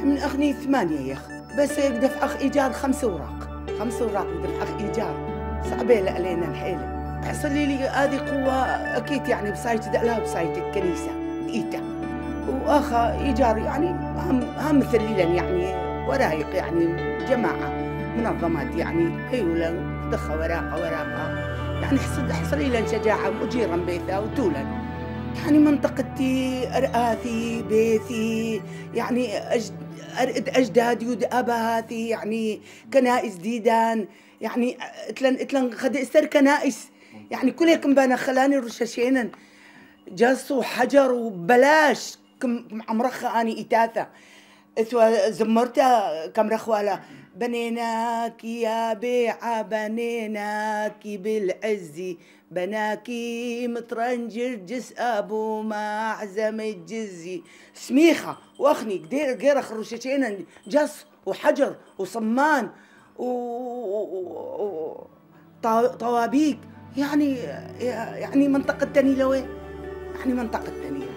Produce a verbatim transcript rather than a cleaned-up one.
من أخني ثمانية يا أخ، بس هيك دفع أخ إيجار خمس أوراق، خمس أوراق ودفع أخ إيجار، صعبة علينا الحيلة. تحصل لي هذه قوة أكيد يعني بسايت دقلها وبسايت الكنيسة بإيتا، وآخر إيجار يعني هم هم مثليلا يعني ورايق يعني جماعة منظمات يعني هيولا دخة وراقة وراقة يعني حصل حصل لي شجاعة مجيرا بيثا وتولا يعني منطقتي أرآثي بيثي يعني أجد أرقد أجدادي ودأباثي يعني كنائس ديدان يعني اتلن اتلن خد استر كنائس يعني كل هيك مبانا خلاني رشاشينا جص وحجر وبلاش كم عمرخة أني إتاثة إثوا زمرتها كم رخوالا بنيناكي يا بيعة بنيناكي بالعز بناكي مترنجر جس أبو ما عزم الجزي سميخة وأخني قدير غير خروشتين جص وحجر وصمان و طوابيك يعني يعني منطقة تانية لوين يعني منطقة تانية